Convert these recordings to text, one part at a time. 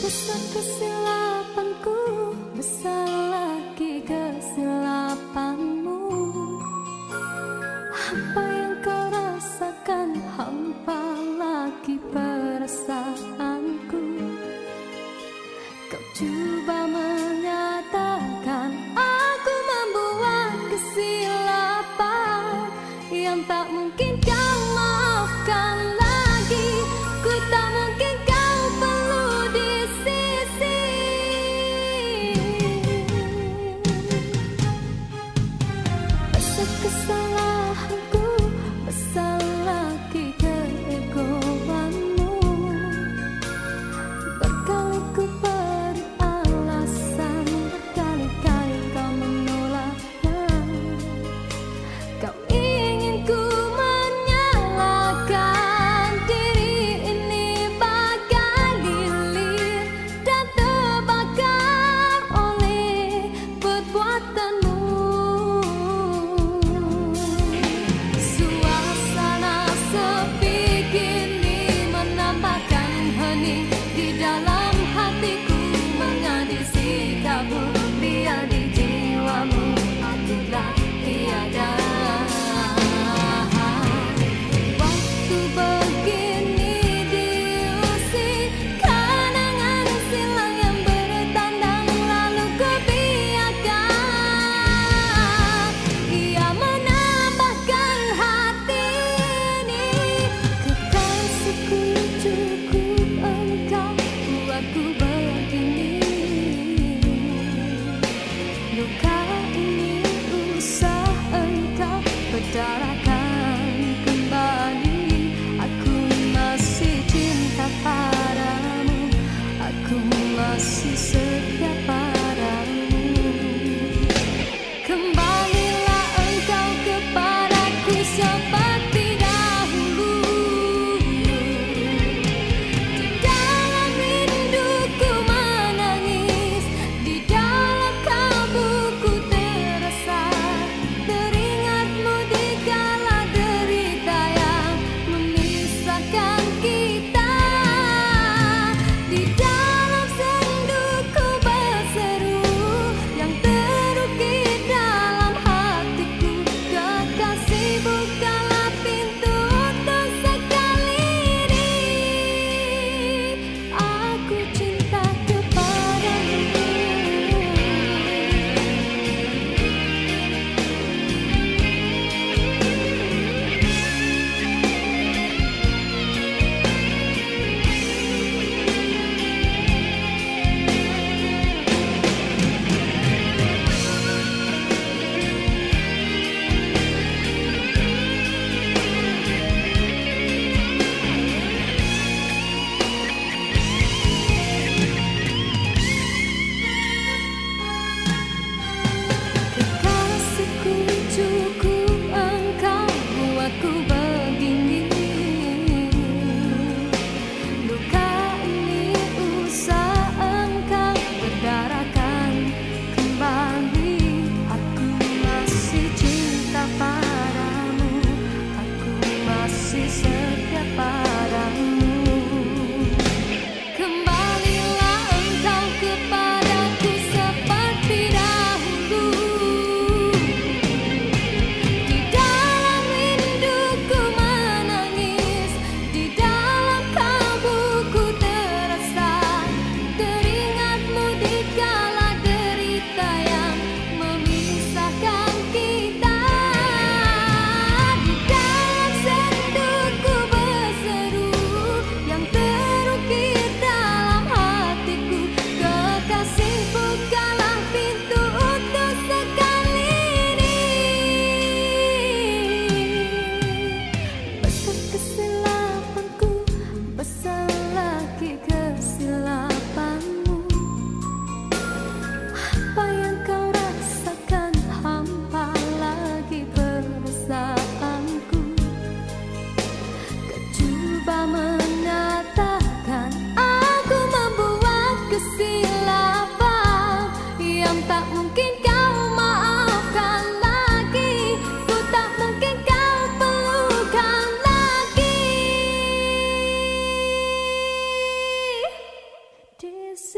Besar kesilapanku, besar lagi kesilapanmu. Apa yang kau rasakan, hampa lagi perasaanku. Kau coba menyatakan aku membuat kesilapan yang tak mungkin kau maafkan lagi. Ku tak mungkin kau perlu di sisi. Besar kesalahanku, besar lagi keegoanmu. Berkali ku beri alasan, berkali-kali kau menolaknya. Kau ingin ku menyalahkan diri ini bagai lilin dan terbakar oleh perbuatanmu. Suasana sepi kini menambahkan hening di dalam hatiku, mengani sikapmu, biar di jiwamu aku telah tiada. Waktu begini diusik kenangan silam yang bertandang, lalu ku biarkan ia menambahkan hati ini. Kekasihku, cukup engkau buatku begini. Luka ini usah engkau berdarakan kembali. Aku masih cinta padamu, aku masih setia padamu. Kembalilah engkau kepadaku seperti dahulu. Di dalam rinduku menangis, di dalam kalbuku terasa, teringatmu di kala derita yang memisahkan kita. Di dalam senduku berseru yang terukir dalam hatiku, kekasih bukalah pintu untuk sekali ini. Aku cinta kepadamu. Kekasihku, cukup engkau buatku begini. Luka ini usah engkau berdarakan kembali. Aku masih cinta padamu, aku masih setia padamu. Kembalilah engkau kepadaku seperti dahulu. Di dalam rinduku menangis, di dalam kalbuku terasa, teringatmu di kala derita yang memisahkan kita. Di dalam senduku berseru yang terukir dalam hatiku, kekasih bukalah pintu untuk sekali ini. Besar kesilapanku, besar lagi kesilapanmu. Apa yang kau rasakan, hampa lagi perasaanku. Kau coba menyatakan aku membuat kesilapan yang tak mungkin kau maafkan lagi. Ku tak mungkin kau perlukan lagi. This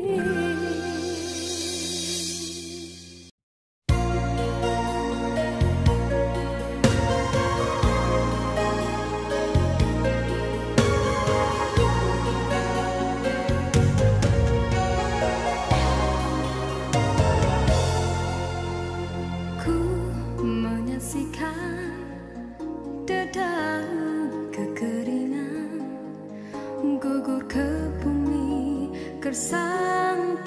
Gugur ke bumi, gersang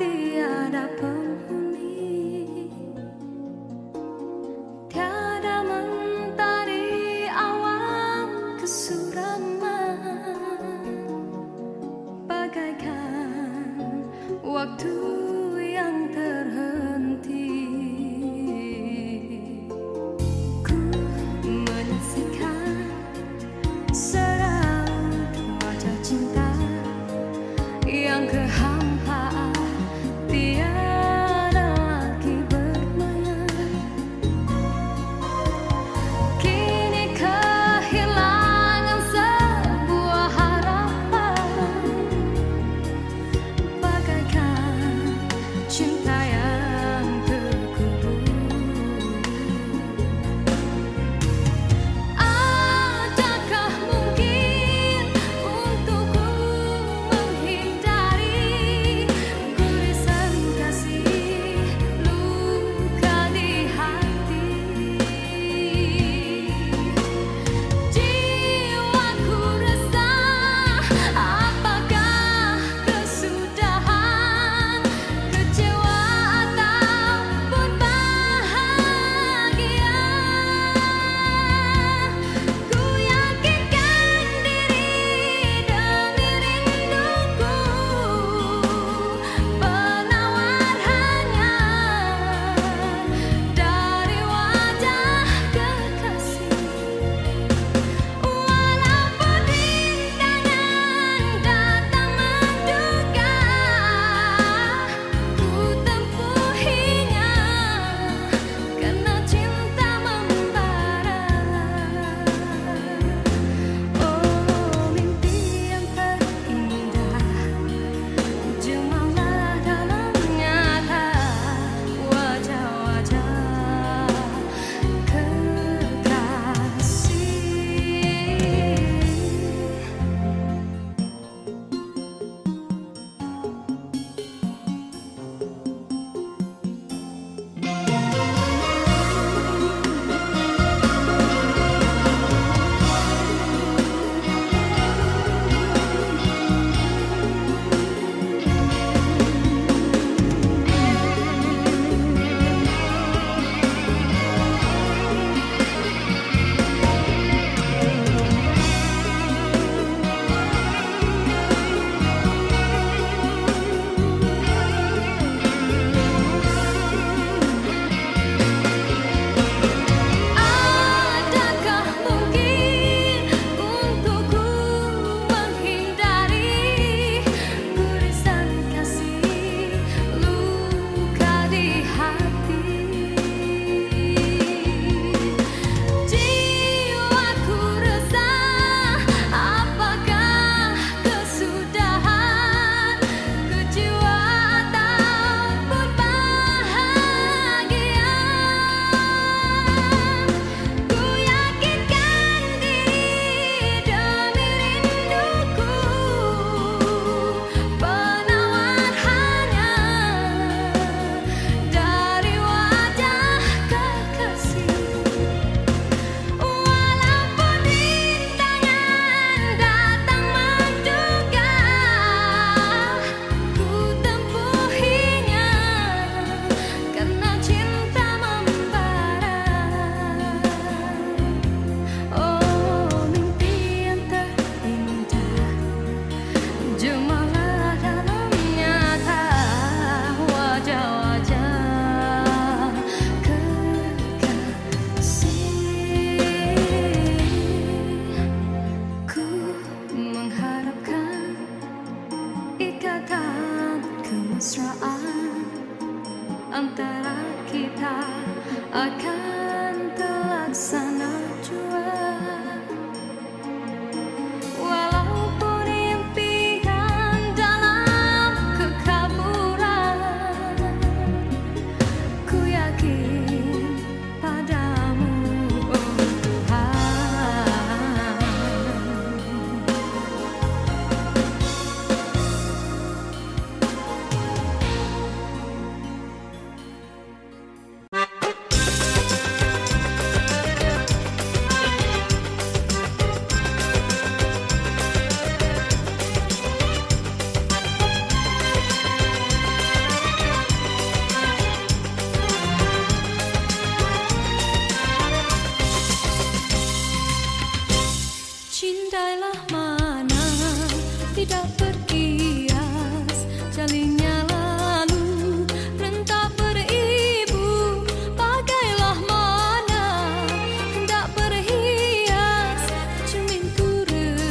Indahlah mana tidak berkias jalinnya lalu rentak beribu. Bagailah mana hendak berhias cerminku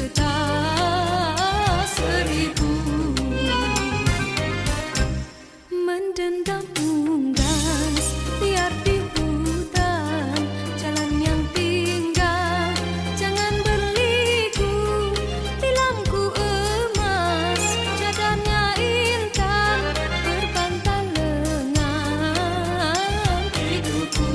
retas seribu. Mendendam unggas liar di hutan, jalan yang tinggal jangan berliku. Tilamku emas, jadarnya intan, berbantal lengan hidupku.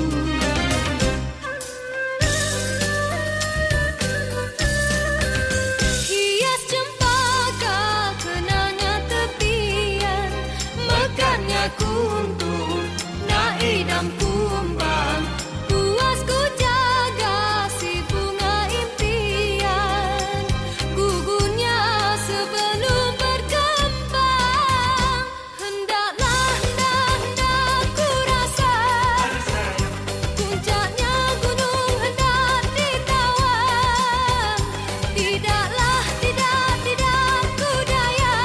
Hias cempaka kenanga tepian, mekarnya kuntum naidam kumbang. Puasku jaga si bunga impian, gugurnya sebelum berkembang. Hendaklah ku rasa puncaknya gunung hendak ditawan. Tidaklah ku daya,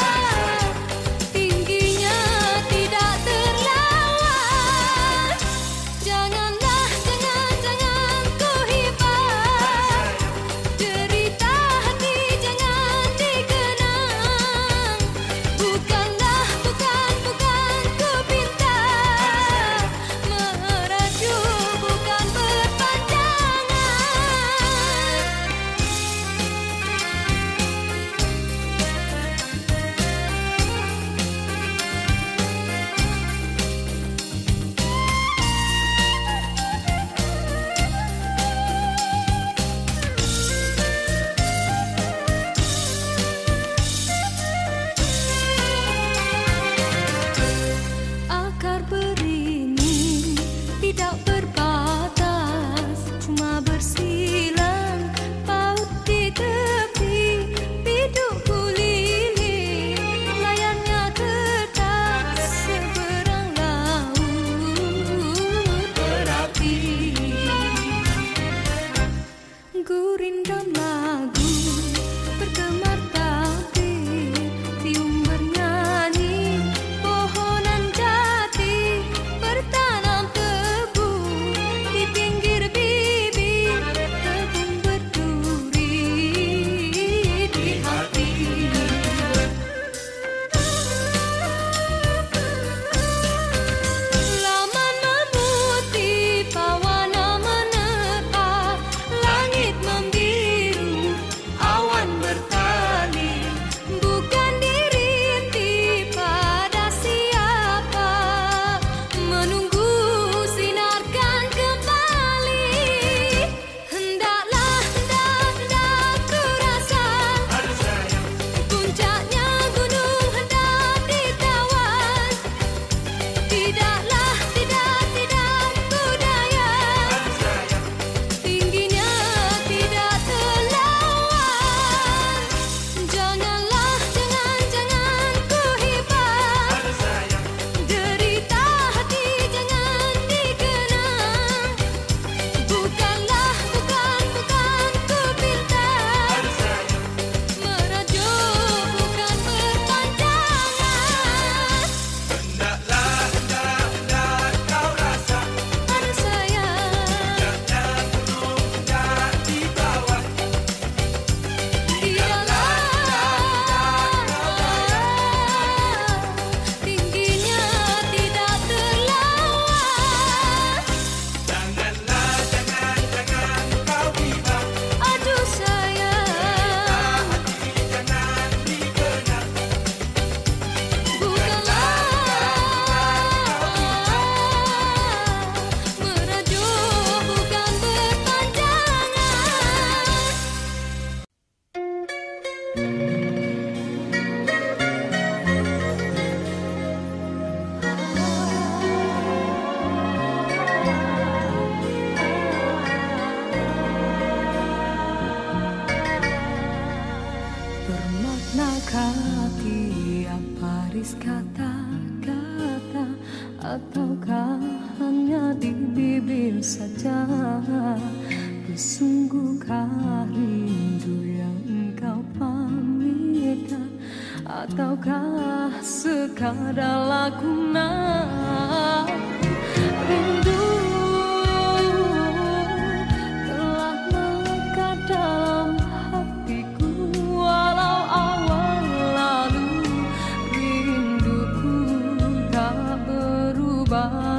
tingginya tidak terlawan. Janganlah ku hibah, derita hati jangan dikenang. Bukan ku pinta, merajuk bukan berpanjangan. Akar beringin tidak berbatas, cuma bersilang paut di tepi. Bidukku lilin, layarnya kertas, seberang laut berapi. Gurindam lagu bergemar tabir, tium bernyanyi pohonan jati, bertanam tebu di pinggir bibir, tebung berduri di hati. Laman memutih, pawana menepa, langit membiru, awan bertali. Bukan dirintih pada siapa, menunggu sinarkan kembali. Hendaklah ku rasa puncaknya gunung hendak ditawan. Tidaklah ku daya, tingginya tidak terlawan. Janganlah ku hibah, derita hati jangan dikenang. Bukanlah ku pinta, merajuk bukan berpanjangan. Hendaklah kau rasa Ada saya puncaknya gunung hendak ditawan. tingginya tidak terlawan. Jangan kau hibah, Aduh sayang, hati jangan dikenang. bukanlah merajuk bukan berpanjangan. Bermaknakah tiap baris kata-kata, ataukah hanya di bibir saja? Sungguhkah rindu ataukah sekadar lakonan rindu telah melekat dalam hatiku walau awal lalu rinduku tak berubah.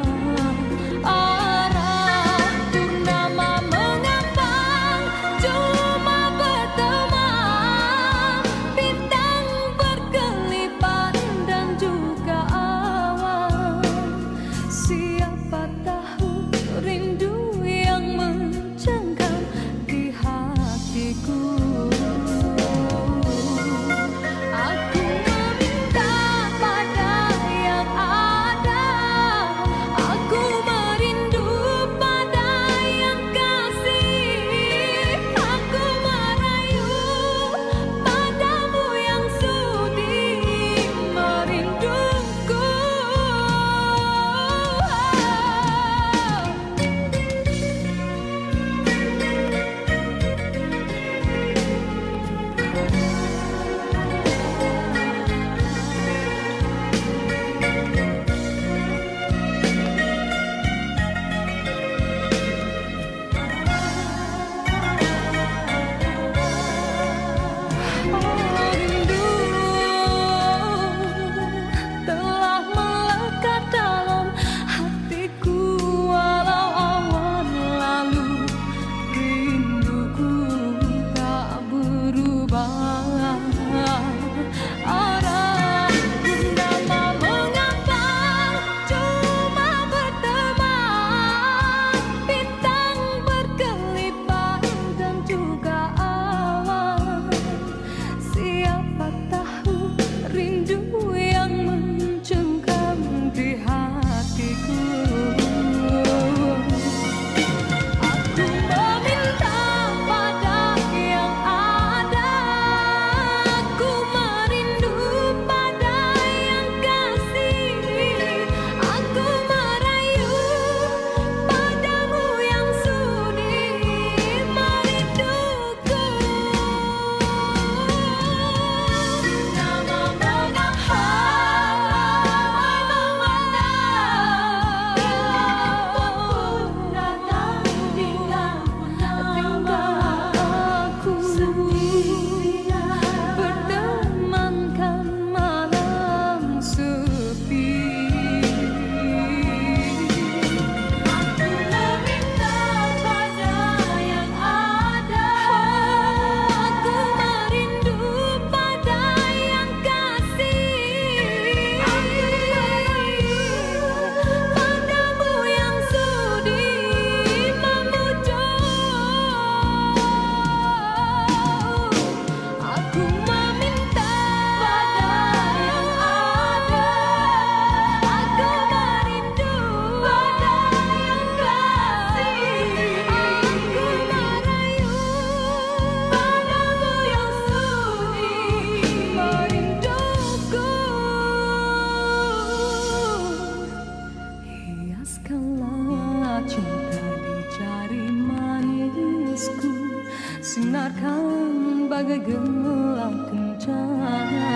Sinarkan bagai gelang kencana,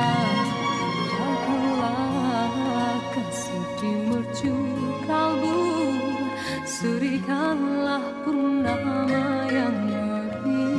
jagalah kasih di mercu kalbu, serikanlah purnama yang merindu.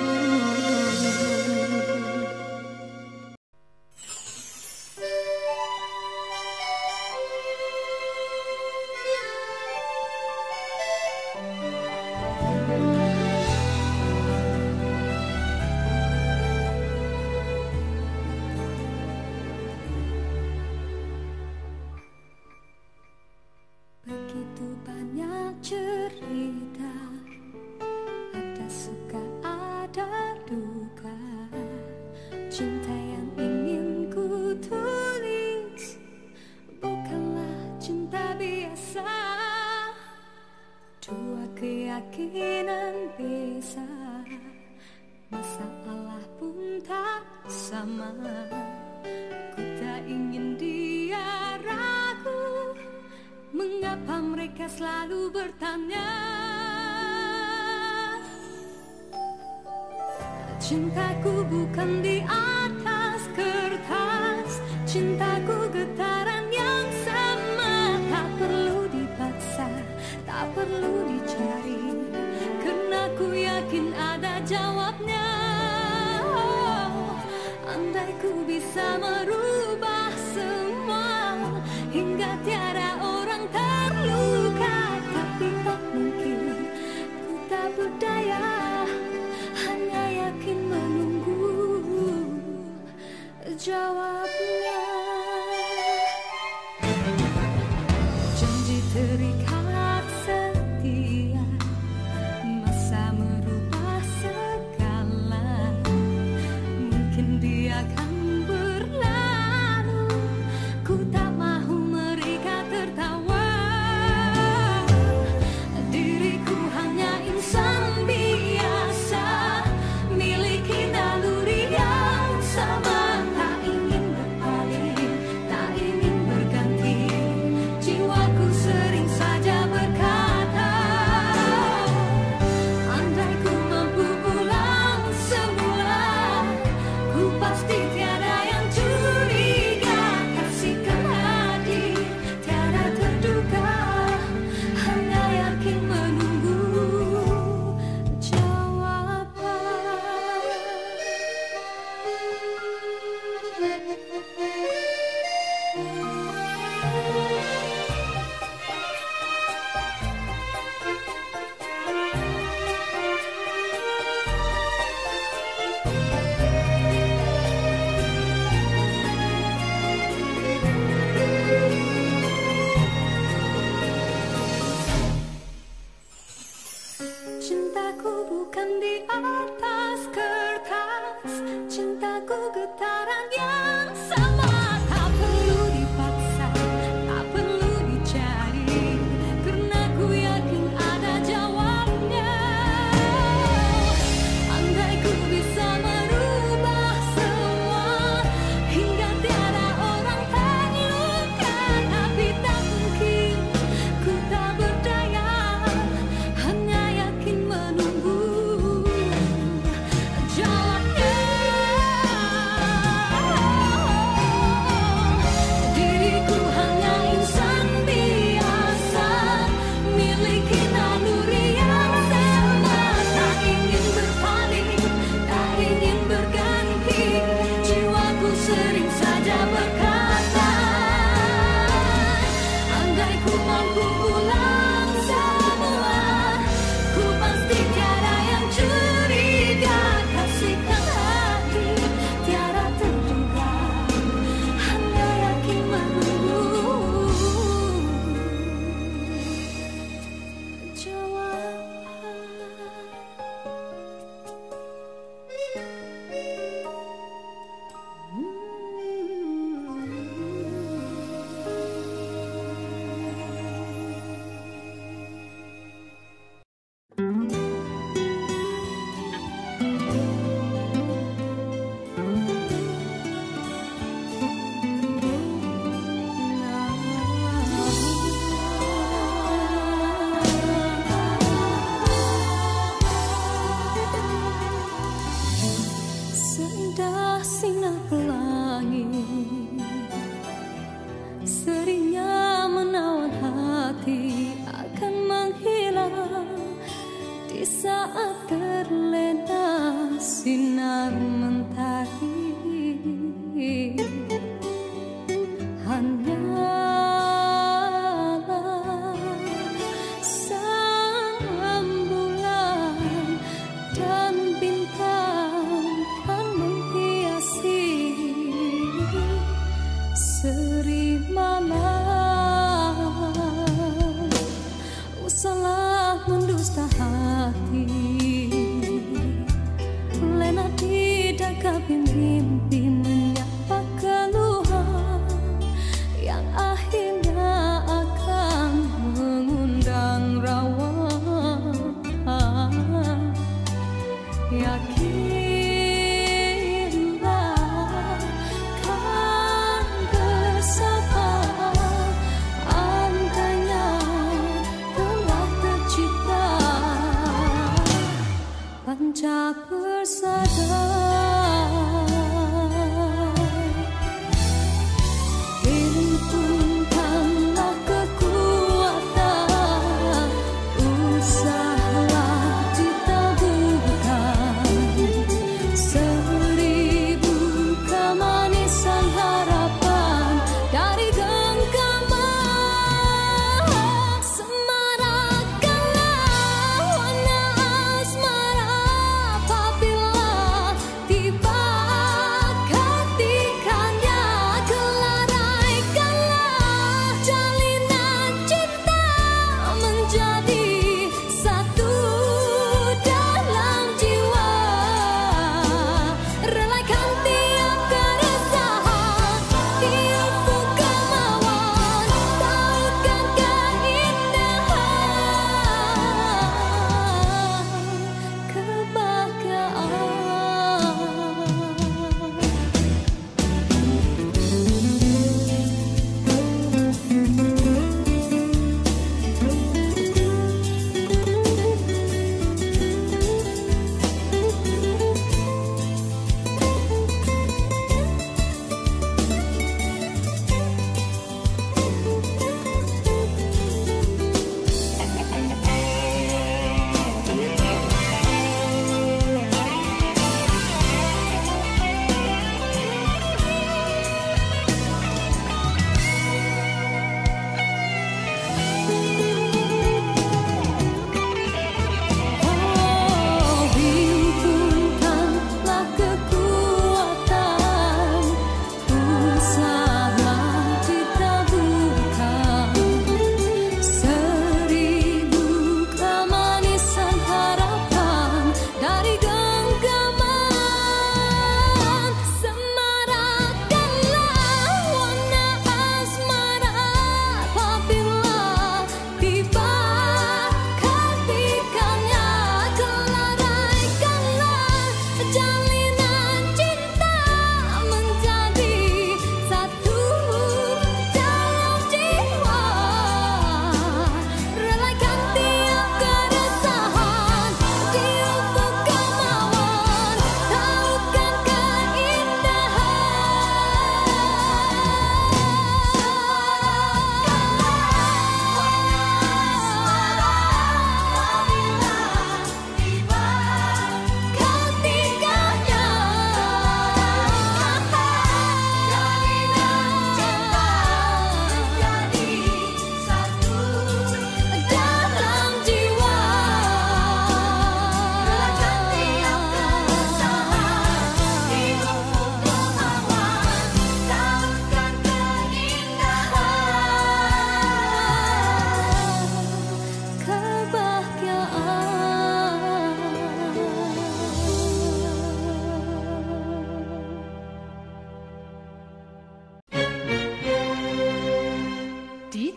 Begitu banyak cerita, ada suka ada duka, cinta yang ingin ku tulis bukanlah cinta biasa. Dua keyakinan bisa, masalah pun tak sama. Ku tak ingin dia ragu, mengapa mereka selalu bertanya. Cintaku bukan di atas kertas, cintaku getaran yang sama. Tak perlu dipaksa, tak perlu dicari, karena ku yakin ada jawabnya. Andai ku bisa merubah semua hingga tiada orang terluka, tapi tak mungkin, ku tak berdaya, hanya yakin menunggu jawabnya. Janji terikat setia, masa merubah segala. Mungkin dia akan berlalu, ku tak mahu mereka tertawa. Diriku hanya insan biasa, miliki naluri yang sama. Tak ingin berpaling, tak ingin berganti, jiwaku sering saja berkata, andai ku mampu pulang semula, ku pasti tiada yang curiga. Kasihkan hadir, tiada terduga, hanya yakin menunggu jawaban. Cintaku bukan di atas kertas, cintaku getaran yang sama. Tak perlu dipaksa, tak perlu dicari, karena ku yakin ada jawabnya. Andai ku bisa merubah semua hingga tiada orang terluka, tapi tak mungkin, ku tak berdaya, hanya yakin menunggu jawabnya. Diriku hanya insan biasa, miliki naluri yang sama. Tak ingin berpaling, tak ingin berganti, jiwaku sering saja berkata, andai ku mampu pulang semula, ku pasti tiada yang curiga. Kasihkan hati, tiada terduga, hanya yakin menunggu jawaban. Seindah sinar pelangi, seringnya menawan hati, akan menghilang di saat terlena sinar mentari. Hanyalah sang bulan dan bintang kan menghiasi seri malam. Usahlah mendusta hati, lena tidak mimpi menyapa keluhan yang akhirnya akan mengundang rawa. Yakinlah kan bersama, andainya telah tercipta panca persada.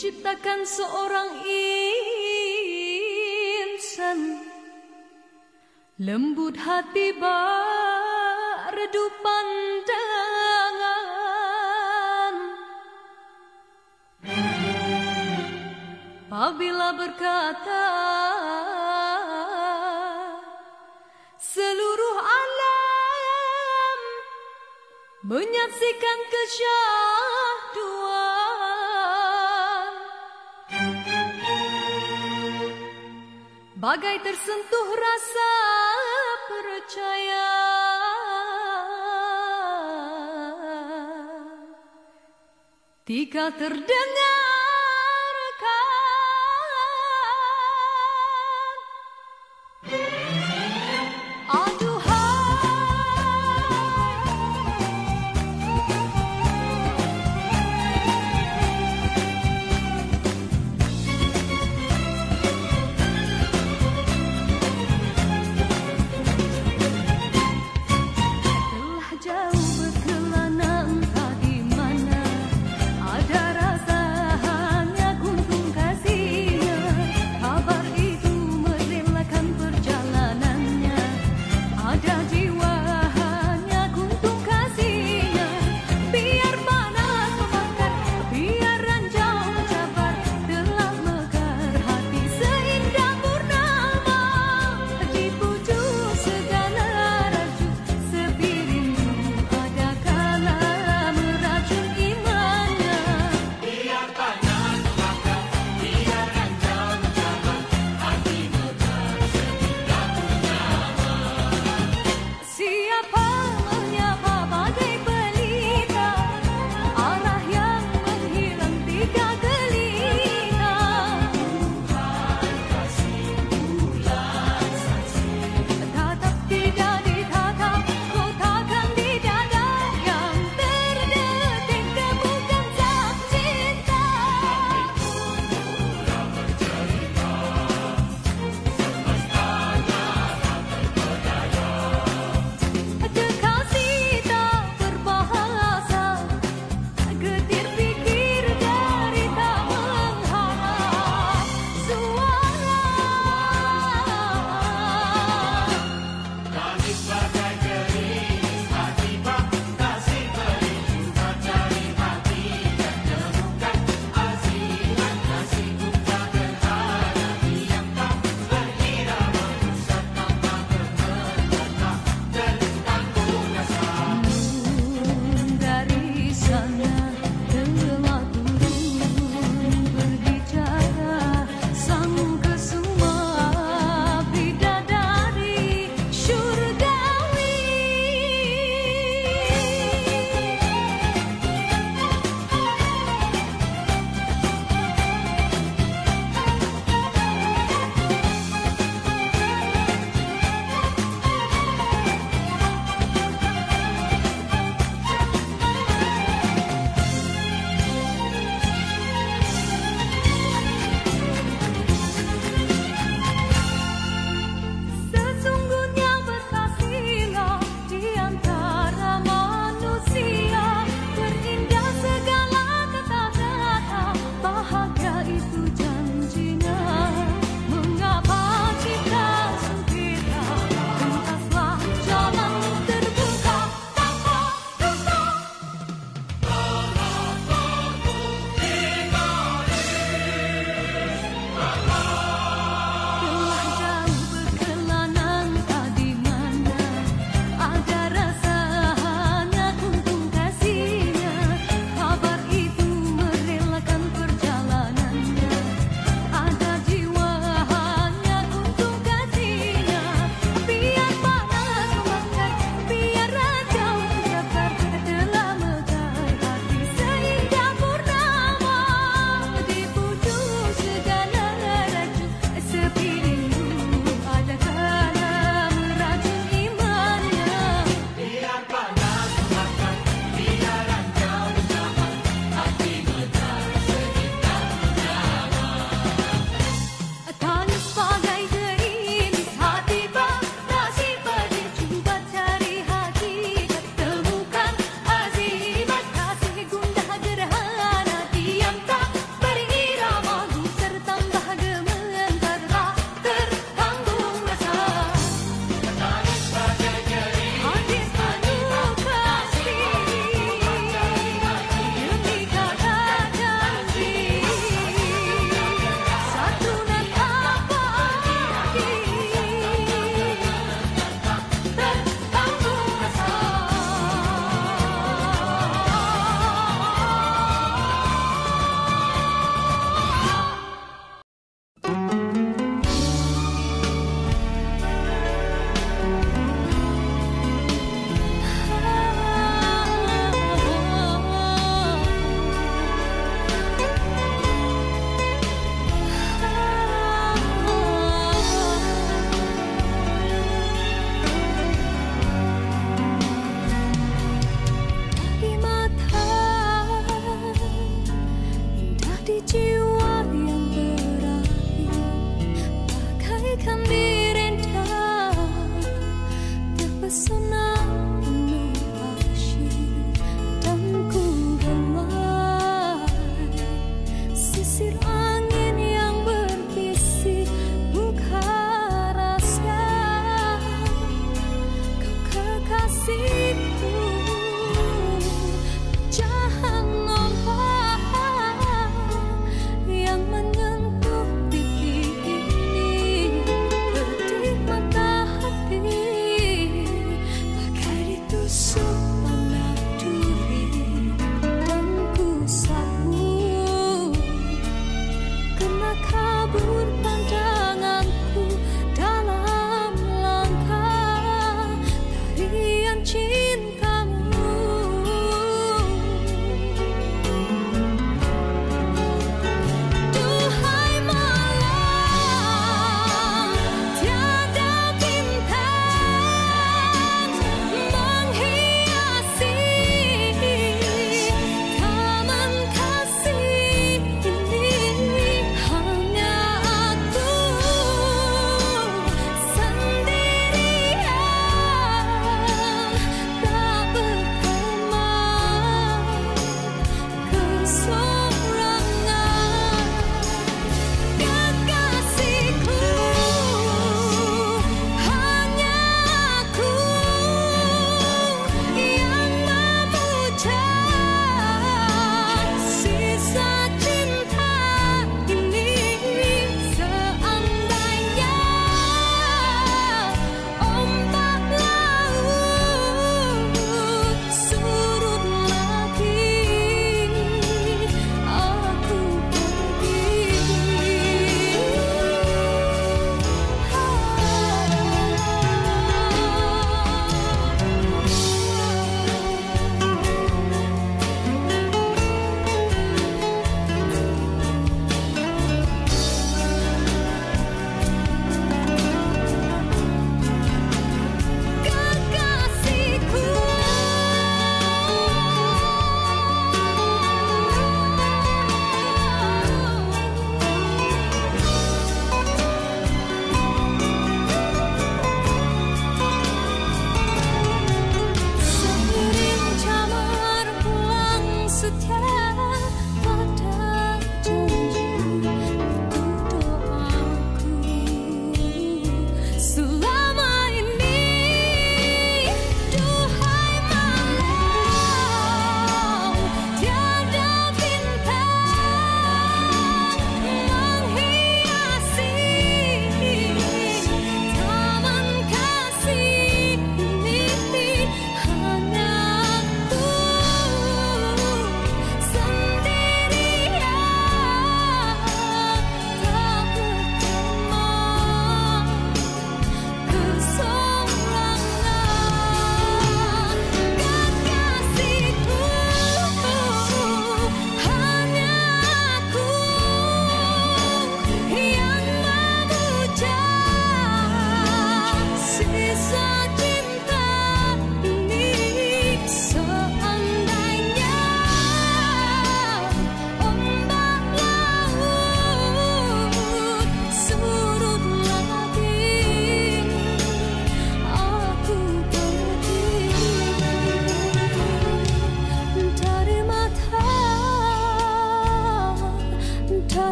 diciptakan seorang insan, lembut hati berredu pandangan. Apabila berkata seluruh alam menyaksikan kesyahduan, bagai tersentuh rasa percaya. Tika terdengarkan, telah jauh berkelana entah di mana, ada rasa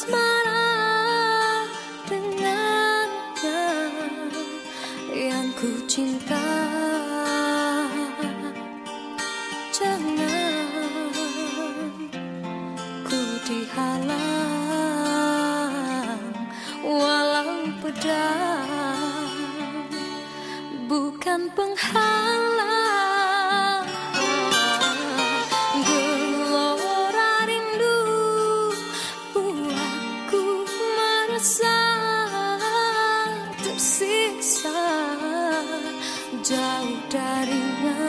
asmara dengannya yang ku cinta. Jangan ku dihalang walau pedang bukan penghalang. Gelora rindu buatku merasa tersiksa jauh darinya.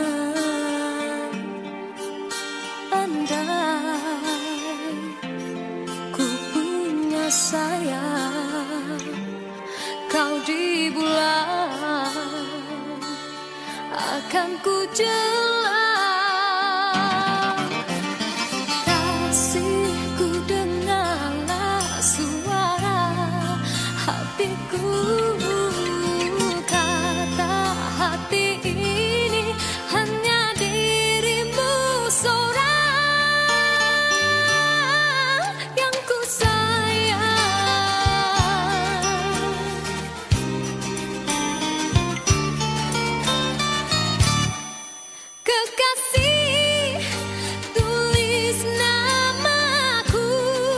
Andai ku punya sayang kau di bulan, akan ku jelang kasihku, dengarlah suara hatiku. Kata hati ini hanya dirimu seorang yang ku sayang. Kekasih, tulis namaku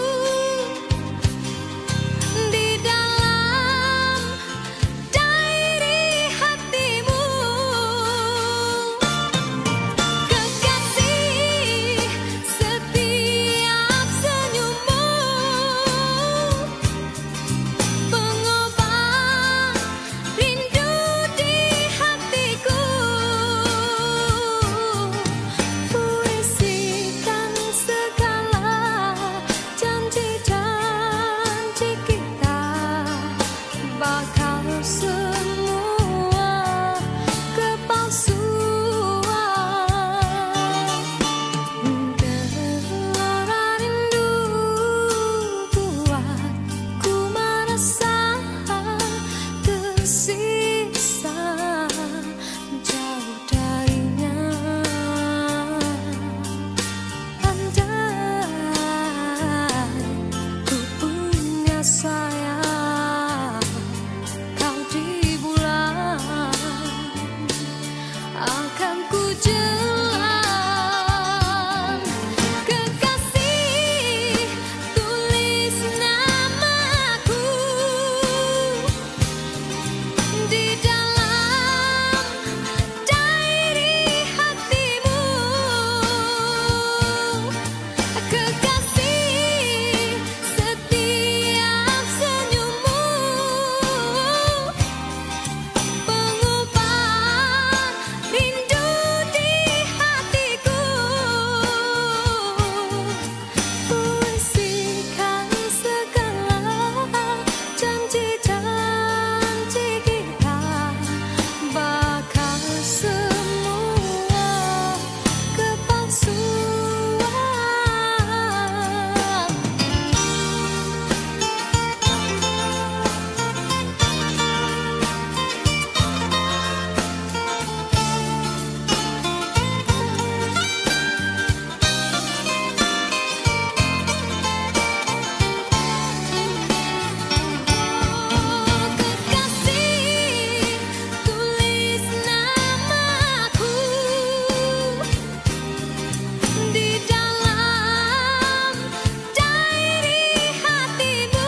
di dalam diary hatimu. Kekasih, setiap senyummu pengobat rindu di hatiku. Puisikan segala janji-janji kita, bakal semua kepalsuan. Gelora rindu buatku merasa tersiksa jauh darinya. Andai ku punya sayang kau di bulan, akan ku jelang. Kekasih, tulis namaku di dalam diary hatimu. Kekasih, setiap senyummu pengobat rindu di hatiku. Puisikan segala janji-janji kita, bakal semua kepalsuan. Kekasih, tulis namaku di dalam diary hatimu.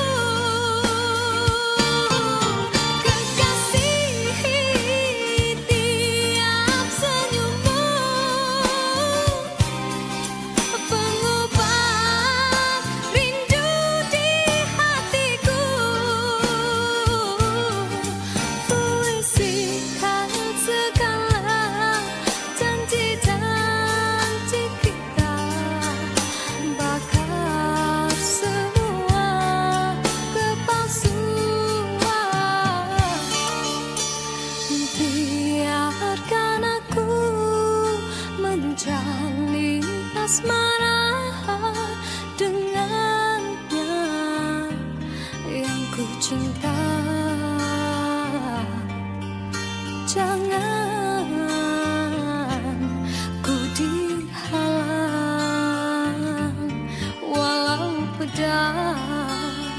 Kekasih, tiap senyummu pengobat rindu di hatiku. Puisikan segala janji-janji kita, bakal semua kepalsuan. Biarkan aku menjalin asmara dengannya yang ku cinta. Jangan ku dihalang walau pedang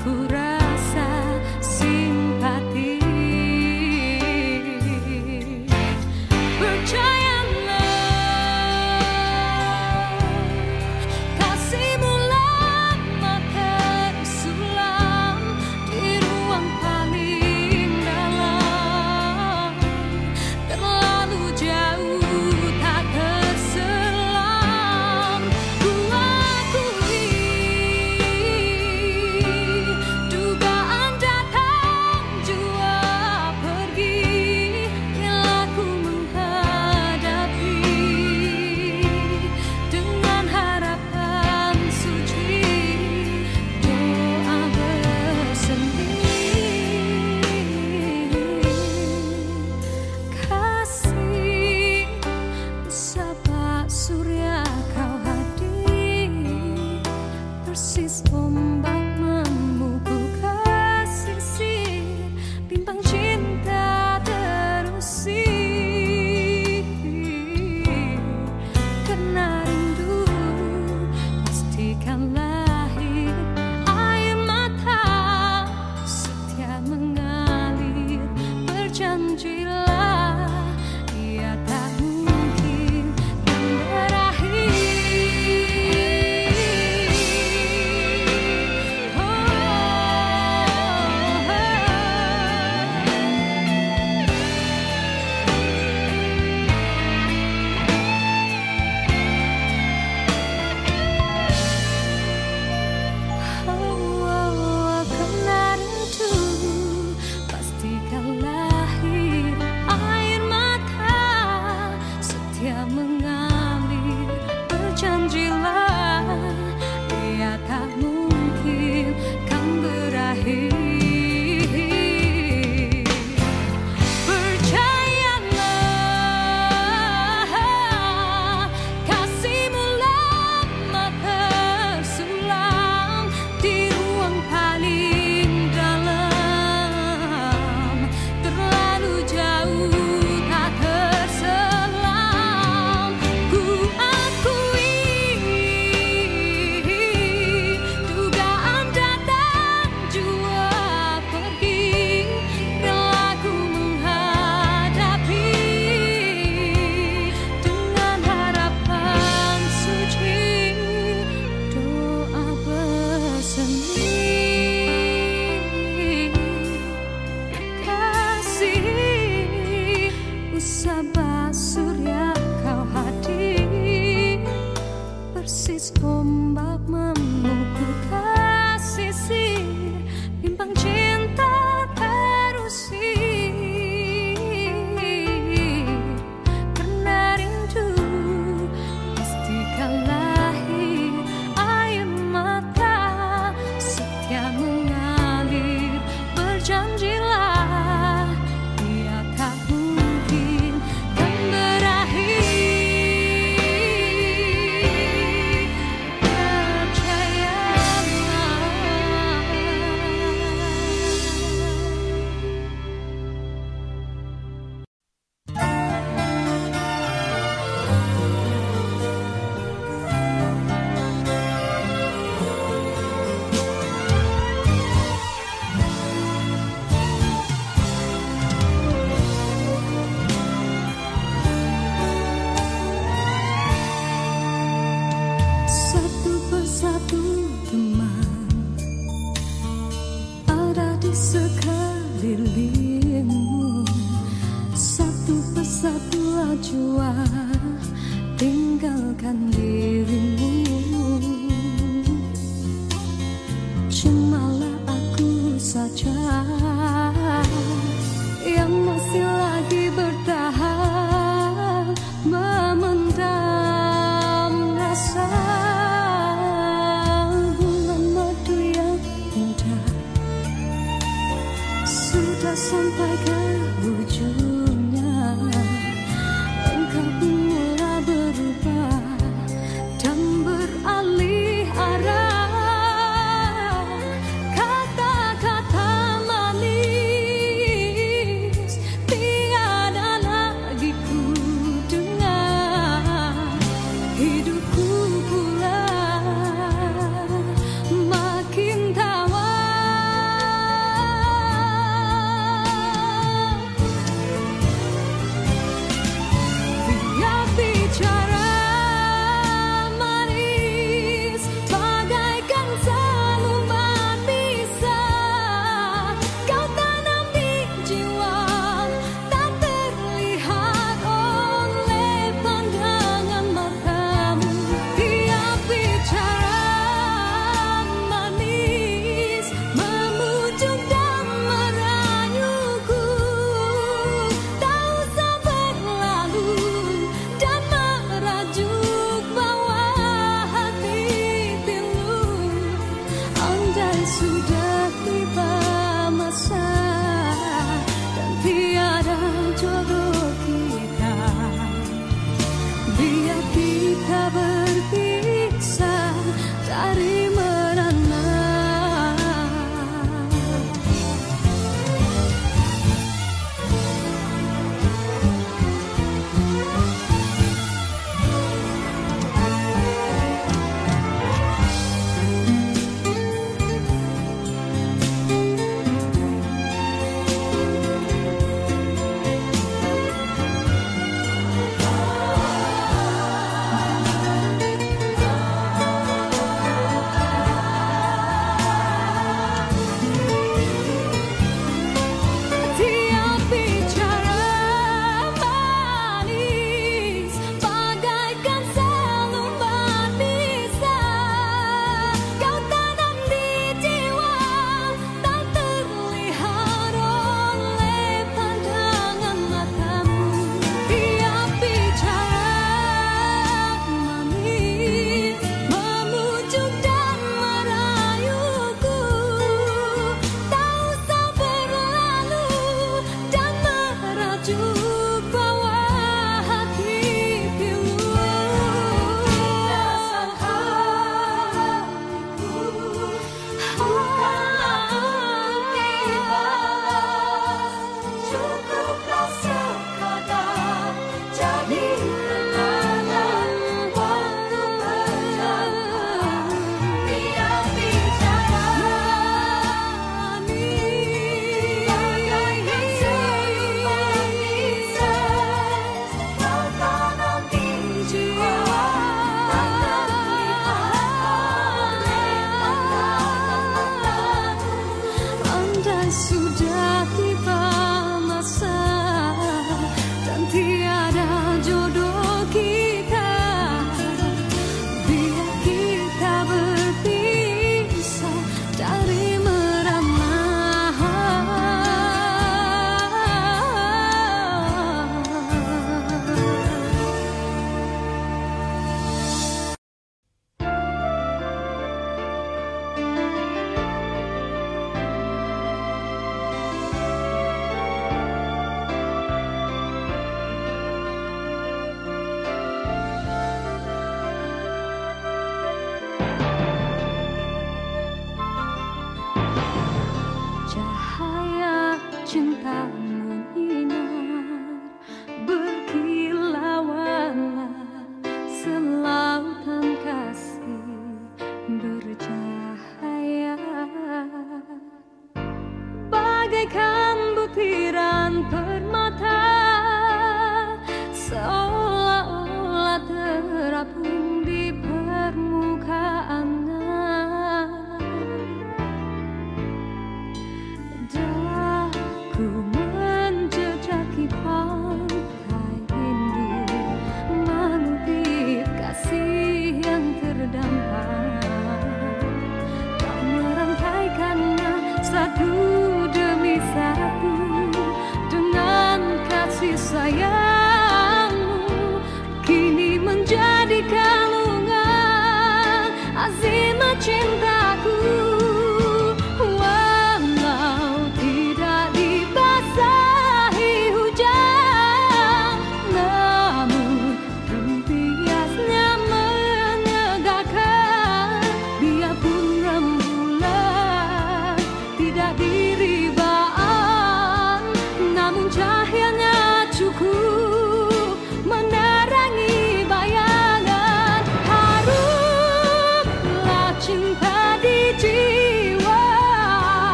ku rasa simpati. Percayalah, kasihmu lama tersulam di ruang paling dalam, terlalu jauh tak terselam. Ku akui dugaan datang jua pergi, bila ku menghadapi dengan harapan suci, doa bersemi. Kasih sapa surya kau hadir, persis ombak memukul kesisir, bimbang cinta terusir. Karena rindu pastikan lahir, air mata setia mengalir. Berjanjilah ia tak mungkin kan berakhir. Karena rindu pastikan lahir, air mata setia mengalir. Berjanjilah ia tak mungkin kan berakhir. Percayalah, kasihmu lama tersulam di ruang paling dalam, terlalu jauh tak terselam. Ku akui dugaan datang jua pergi, bila ku menghadapi dengan harapan suci, doa bersemi. Kasih usaba surya kau hadir, persis ombak memukul kesisir, bimbang cinta terusir. Karena rindu pastikan lahir, air mata setia mengalir. Berjanjilah ia tak mungkin kan berakhir. Satu persatu teman ada di sekelilingmu, satu persatulah jua tinggalkan dirimu. Cumalah aku saja yang masih lagi bertahan, memendam rasa. Bulan madu yang indah sudah sampai ke ujungnya, engkau pun mulai berubah dan beralih arah. Kata-kata manis tiada lagi ku dengar, hidupku pula makin tawar.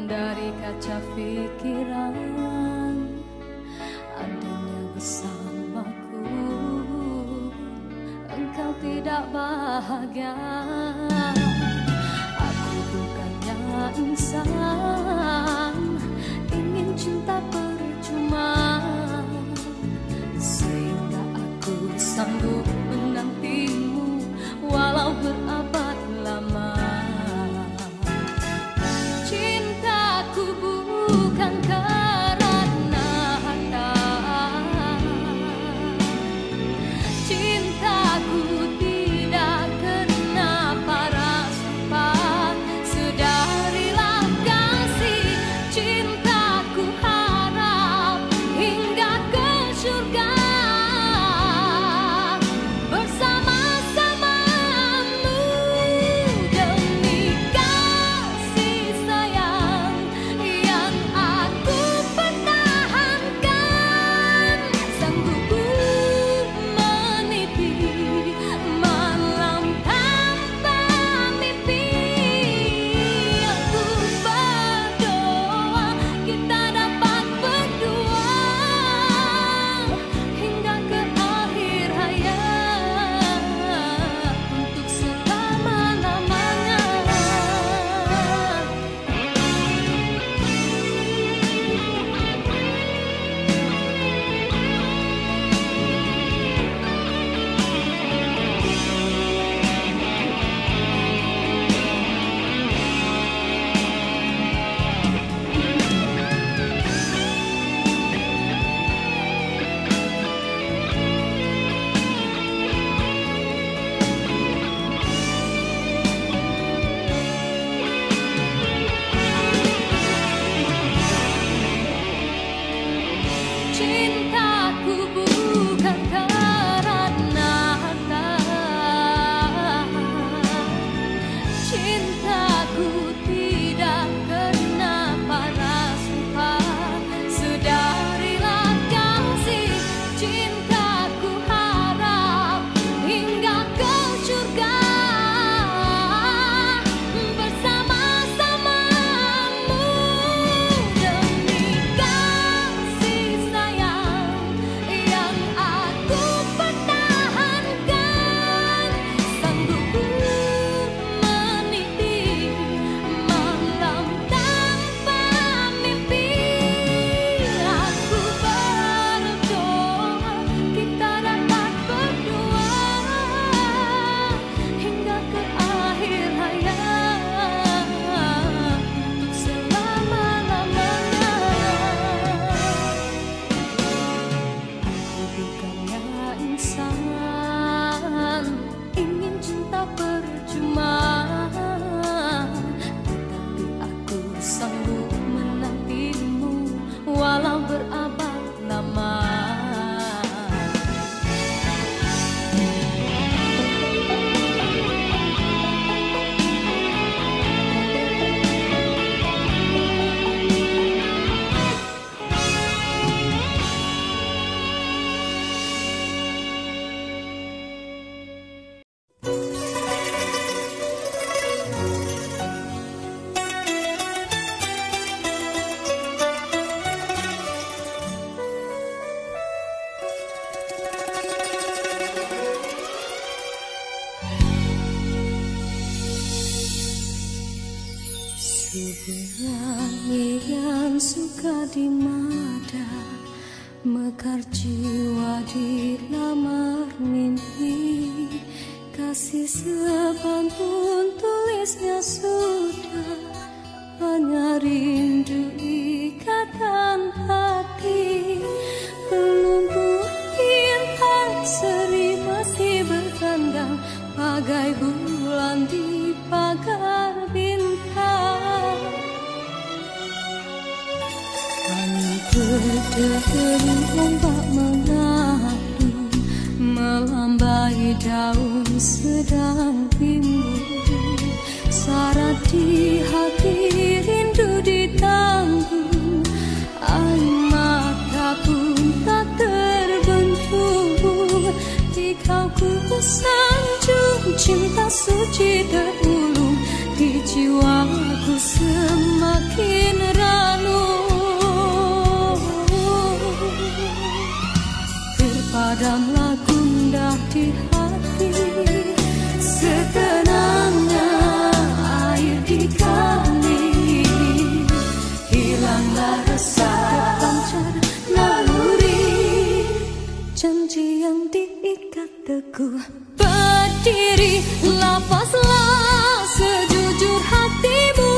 dari kaca pikiran andainya bersamaku engkau tidak bahagia. Aku bukannya insan ingin cinta percuma, sehingga aku sanggup menantimu walau berabad lama. Cintaku bukan karena harta, cintaku tidak kena para sempat. Sedarilah kasih, cintaku harap hingga ke surga. Bersama-samamu demi kasih sayang yang aku pertahankan. Sanggup ku meniti malam tanpa mimpi. Aku berdoa kita dapat berdua hingga ke akhir hayat untuk selama-lamanya. Cintaku bukan karena harta, cintaku tidak kena para sempat. Sedarilah kasih, cintaku harap hingga ke surga. Bersama-samamu demi kasih sayang yang aku pertahankan. Sanggup ku meniti malam tanpa mimpi. Aku berdoa kita dapat berdua hingga ke akhir hayat untuk selama-lamanya. Aku bukannya insan ingin cinta percuma, tetapi aku sanggup menantimu walau berabad lama. Seberangi yang suka di mata, mekar jiwa di lamar mimpi. Kasih sepantun tulisnya sudah, hanya rindu ikatan hati. Pelumpuh bintang seri masih bertandang, bagai bulan di pagar bintang. Angin berderi ombak mengadu, melambai daun sedang timbul. Syarat di hati rindu ditanggung, air mata pun tak terbentuk. Di kau ku sanjung cinta suci terulung, di jiwaku semakin semakin ranu, terpadamlah gundah di hati, setenangnya air di kali, hilanglah resah terpancar naluri, janji yang diikat teguh berdiri, lapaslah sejujur hatimu,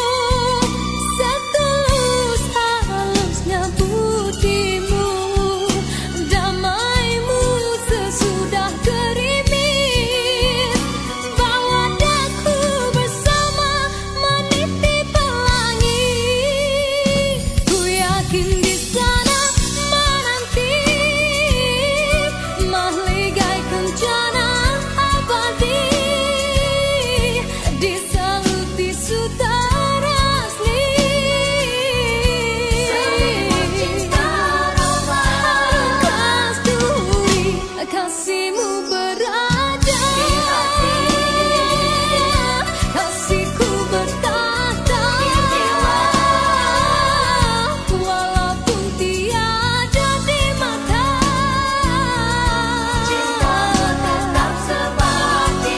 setulus halusnya budimu, damaimu sesudah gerimis, bawa daku bersama meniti pelangi, ku yakin di sana menanti mahligai kencana abadi, disaluti sutara asli, selimut cinta roman, kasturi kasihmu berada di hati, kasihku bertata di jiwa, walaupun tiada di mata, cintamu tetap sebati.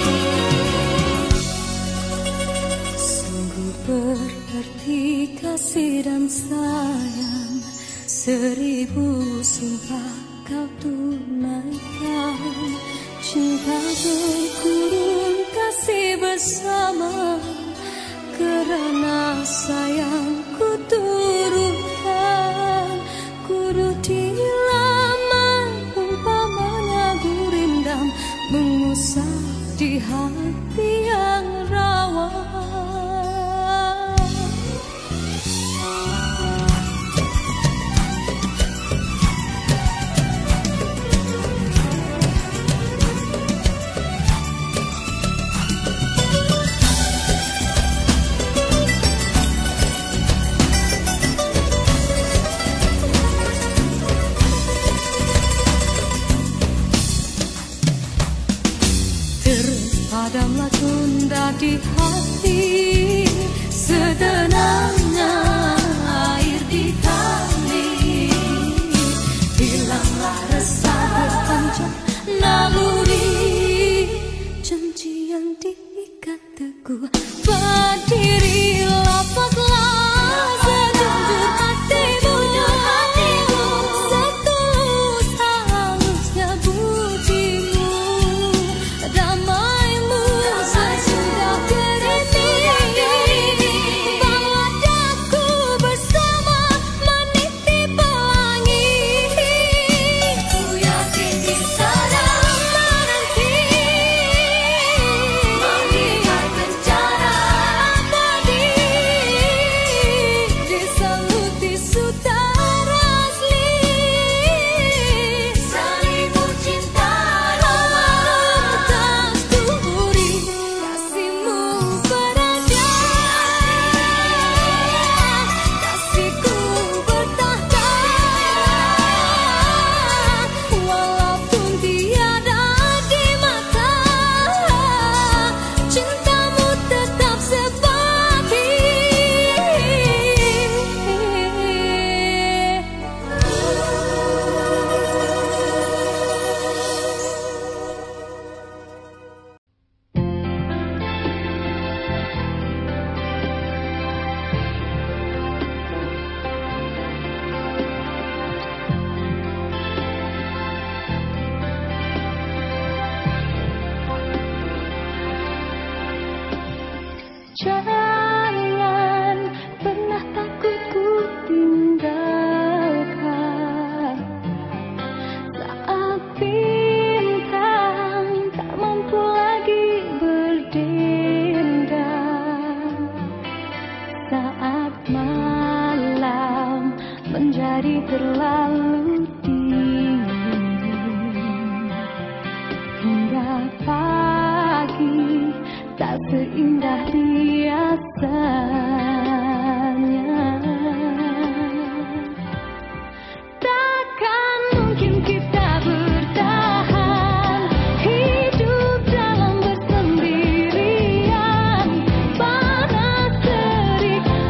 Sungguh berarti kasih dan sayang, 1000 sumpah kau tunaikan, cinta berkurun kasih bersama, kerana sayangku turutkan, kuruti laman umpamanya gurindam, mengusap di hati yang rawan. Terpadamlah gundah di hati, setenangnya air di kali, hilanglah resah berpancar naluri, janji yang diikat teguh berdiri, lapaslah sejujur hatimu, setulus halusnya budimu, damaimu sesudah gerimis, bawa daku bersama meniti pelangi, ku yakin di sana menanti mahligai kencana abadi, disaluti sutara asli, selimut cinta roman, kasturi kasihmu berada, kasihku bertahta, walaupun tiada di mata, cintamu tetap sebati. Jangan pernah takut ku tinggalkan, saat bintang tak mampu lagi berdendam, saat malam menjadi terlalu dingin, hingga pagi tak seindah biasanya. Takkan mungkin kita bertahan hidup dalam bersendirian, panas terik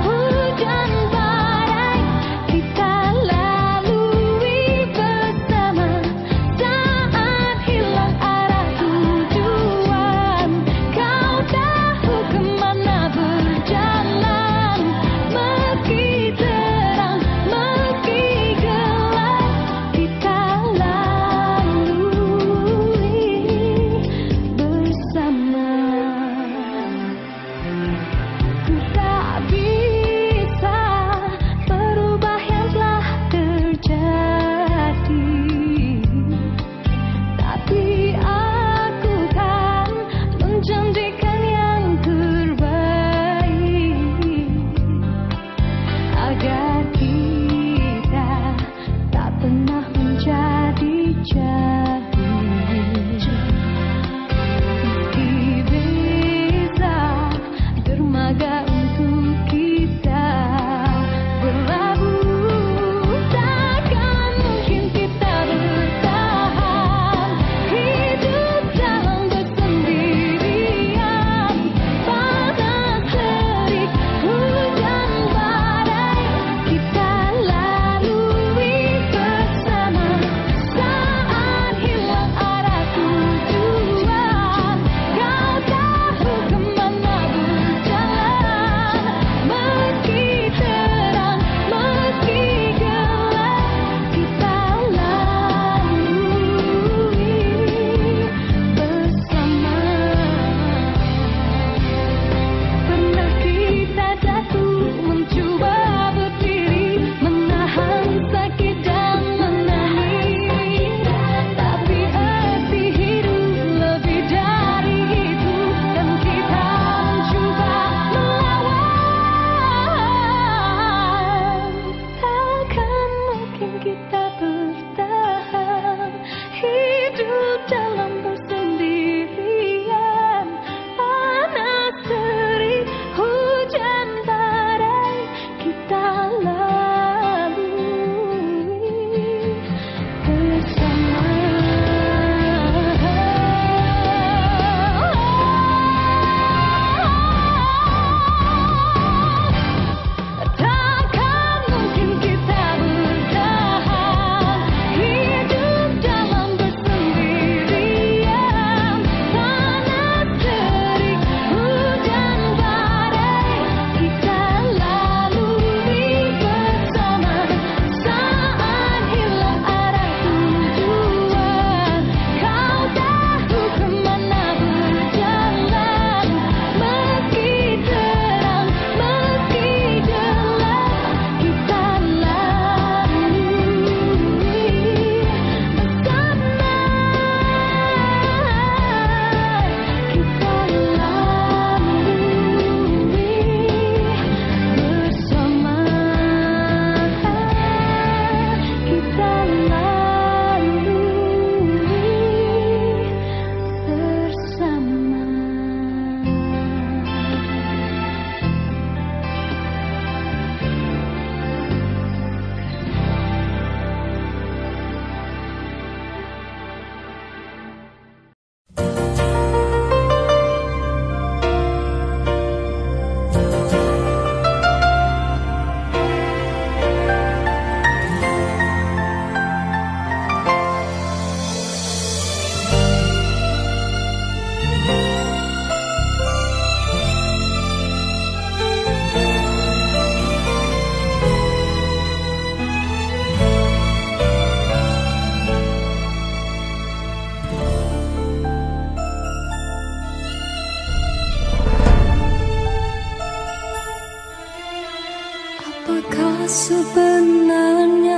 sebenarnya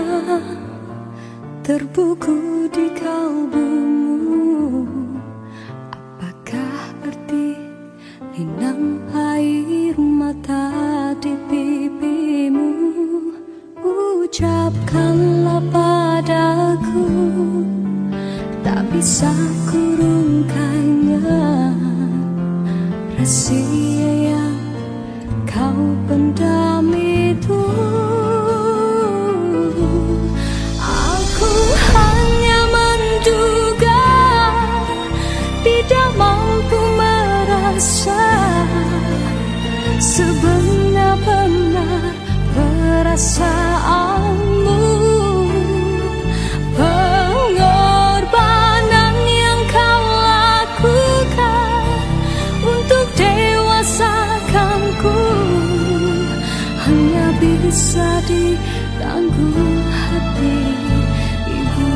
terbuku di kalbumu? Apakah arti linang air mata di pipimu? Ucapkanlah padaku, tak bisa kurungkannya rahasia yang kau pendam itu. Aku hanya menduga, tidak mampu merasa sebenar-benar perasaanmu. Pengorbanan yang kau lakukan untuk dewasakanku hanya bisa ditanggung hati ibu.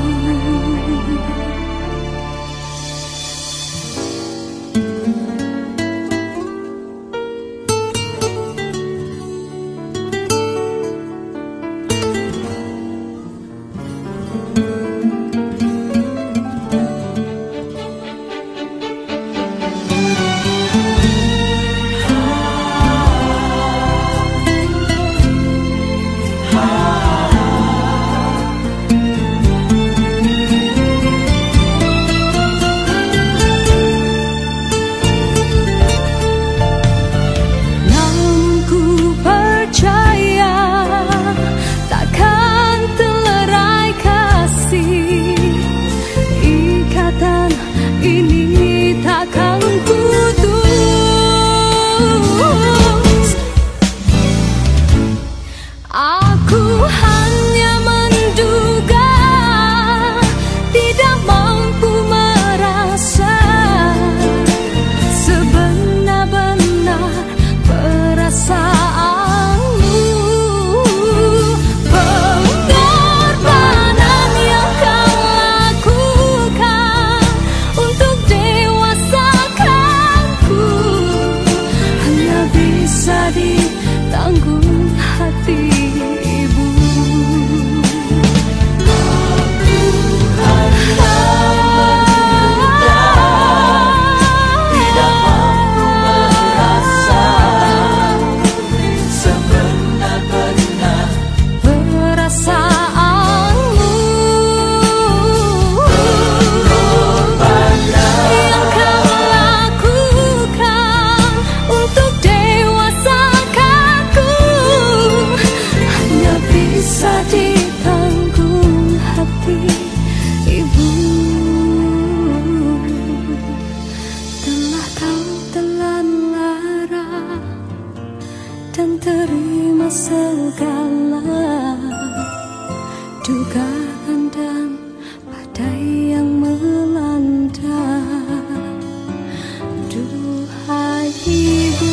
Aku hanya menduga, tidak mampu merasa sebenar-benar perasaanmu. Pengorbanan yang kau lakukan untuk dewasakanku hanya bisa ditanggung hati ibu. Tidak mampu merasa sebenar-benar perasaanmu. Yang kau lakukan untuk dewasakanku hanya bisa ditanggung hati ibu. Telah kau telan lara dan terima segala dugaan dan badai yang melanda. Duhai ibu,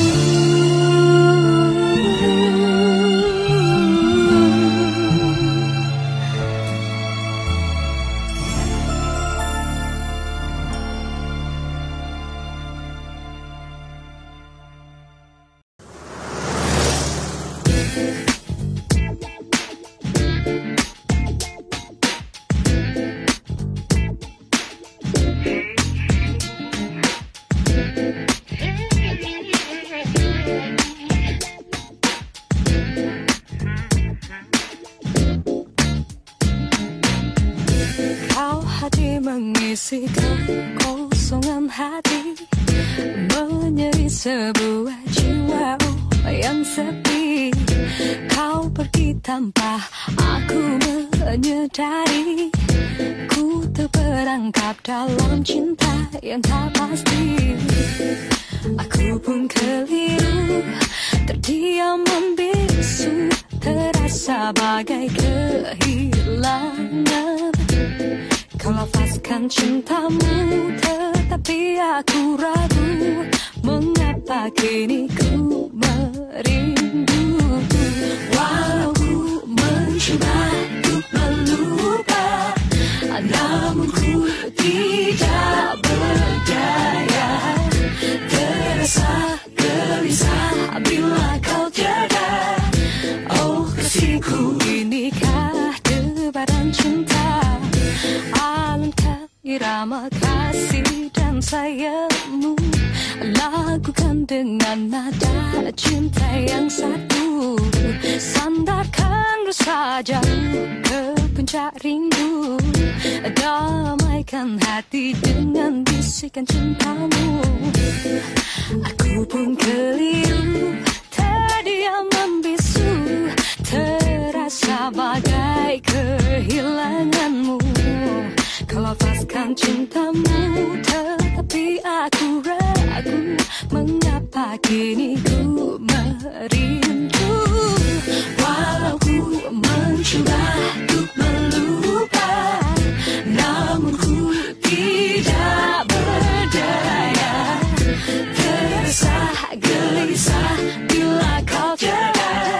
kau hadir mengisi kekosongan hati, menyeri sebuah jiwa yang sepi. Kau pergi tanpa aku menyadari, ku terperangkap dalam cinta yang tak pasti. Aku pun keliru, terdiam membisu, terasa bagai kehilangan. Kau lafazkan cintamu, tetapi aku ragu, mengapa kini ku merindu. Walau ku mencoba untuk melupa, namun ku tidak berdaya. Terasa gelisah bila kau tiada. Oh kasihku, inikah debaran cinta? Alangkah irama kasih dan sayangmu, lakukan dengan nada cinta yang satu. Sandarkan rasa jauh ke puncak rindu, damaikan hati dengan bisikan cintamu. Aku pun keliru, terdiam membisu, terasa bagai kehilanganmu. Kau lafazkan cintamu, tetapi aku ragu, mengapa kini ku merindu. Walau ku mencoba untuk melupa, namun ku tidak berdaya. Terasa gelisah bila kau tiada.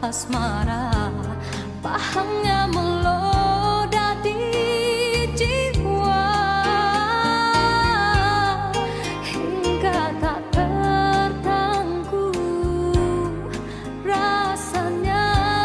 asmara, pahamnya meloda di jiwa hingga tak tertangguh rasanya.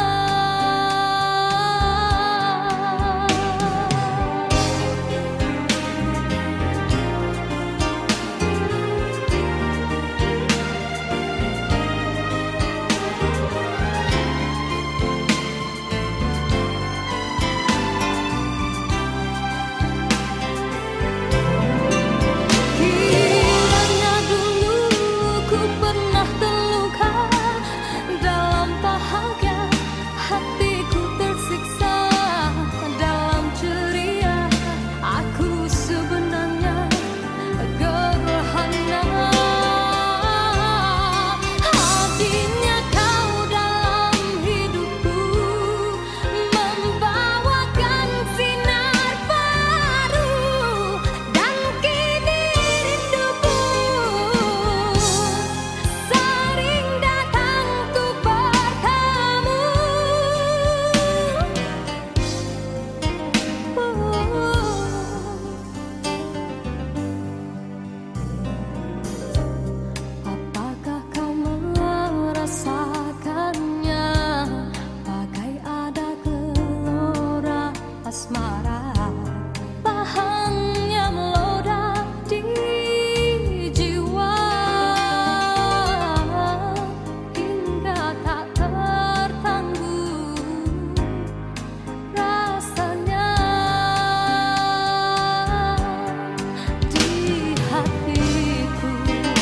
Asmara, pahamnya meloda di jiwa hingga tak tertangguh rasanya di hatiku.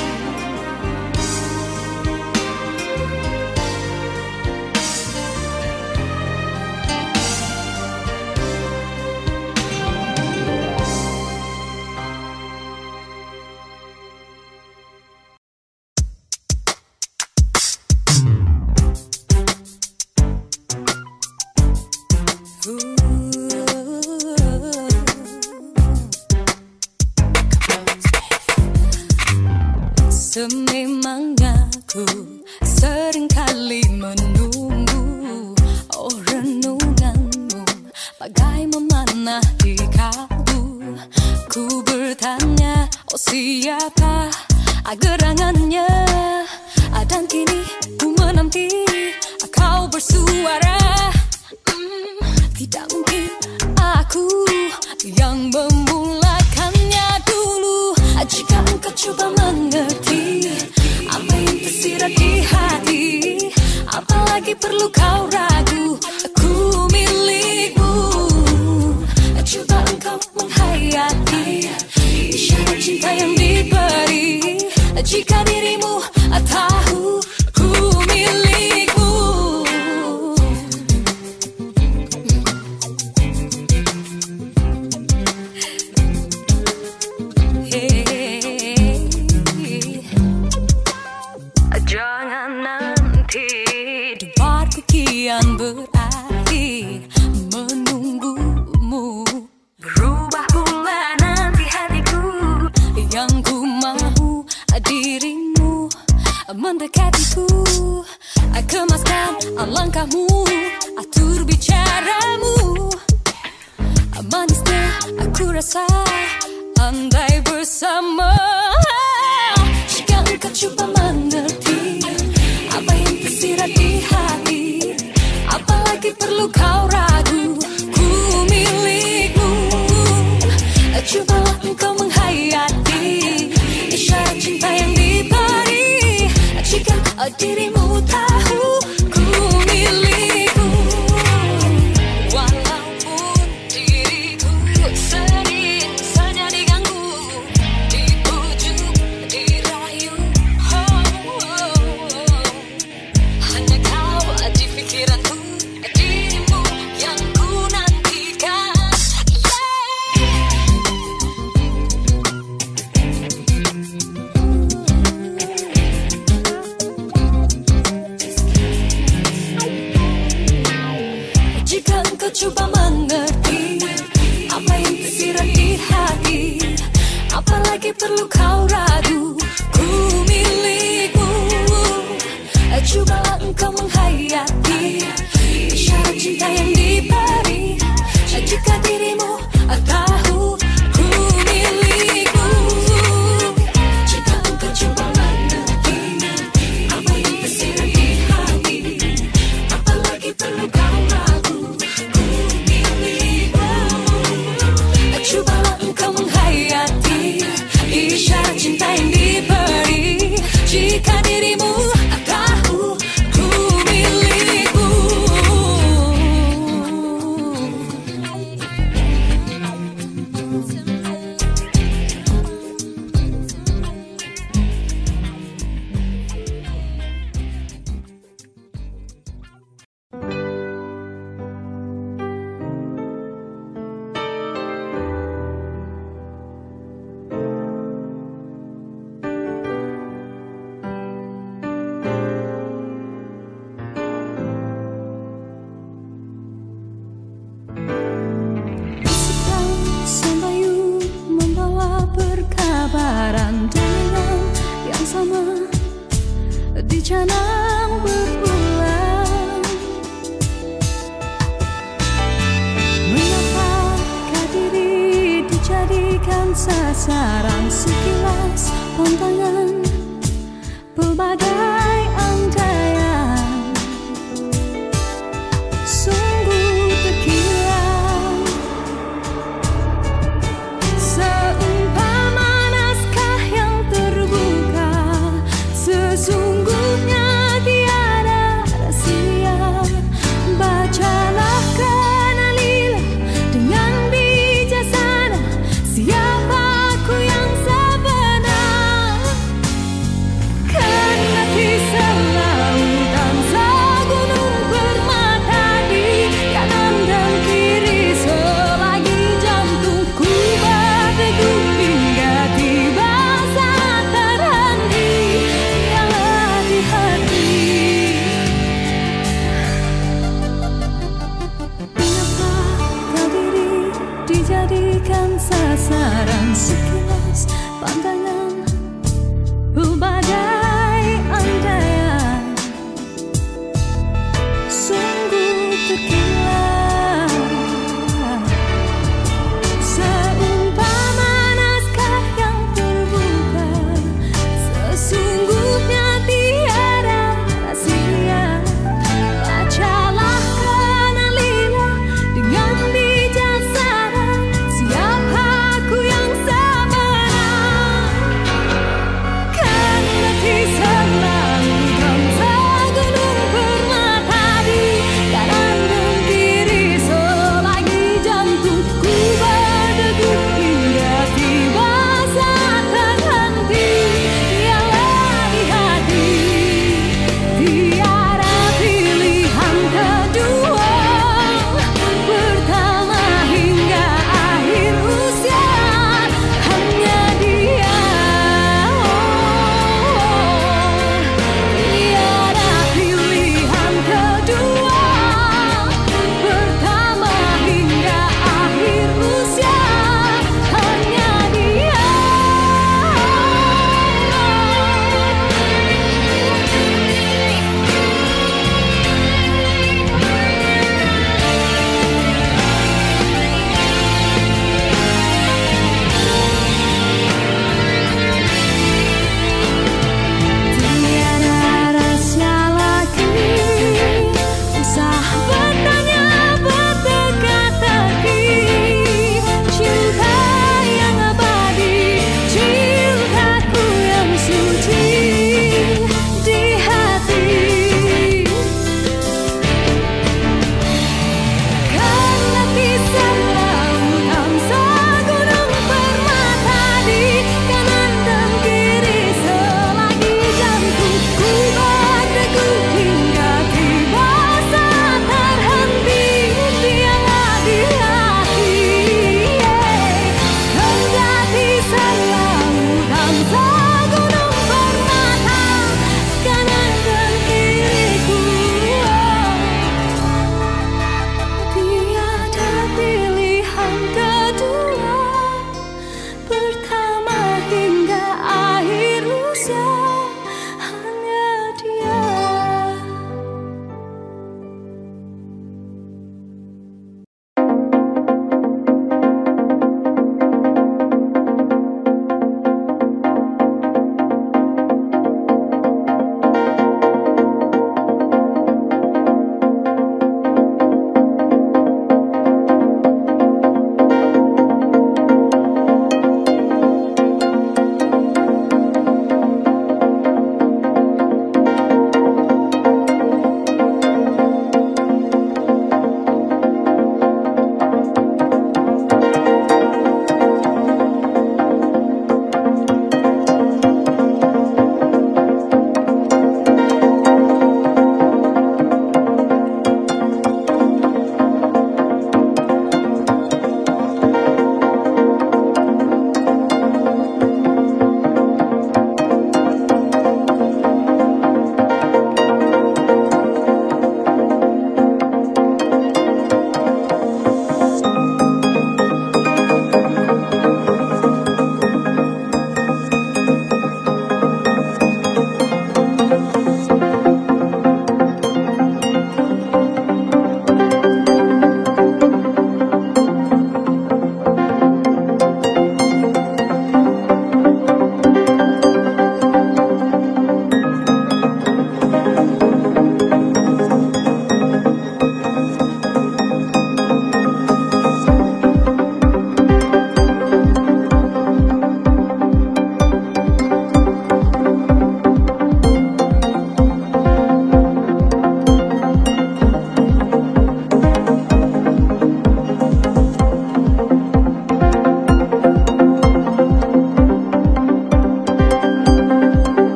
Sememangnya ku seringkali menunggu renunganmu bagai memanah di kalbu. Ku bertanya, oh siapa gerangannya? Dan kini ku menanti kau bersuara. Tidak mungkin aku yang memulakannya dulu. Jika engkau coba mengerti apa yang tersirat di hati, apalagi perlu kau ragu, aku milikmu. Coba engkau menghayati isyarat cinta yang diberi. Jika dirimu tahu ku milikmu. Jangan nanti debatku kian berakhir menunggumu. Berubah pula nanti hatiku, yang ku mau dirimu mendekatiku. Kemaskan langkahmu, atur bicaramu. Manisnya aku rasa andai bersama. Jika engkau coba mengerti apa yang tersirat di hati, apalagi perlu kau ragu, ku milikmu. Cobalah engkau menghayati isyarat cinta yang diberi. Jika dirimu tahu ku milikmu. Walaupun diriku sering saja diganggu, dibujuk, dirayu, hanya kau di pikiranku, dirimu yang ku nantikan. Jika engkau coba mengerti apa yang tersirat di hati, apalagi perlu kau ragu, ku milikmu. Cobalah engkau menghayati saran sekilas pandangan pelbagai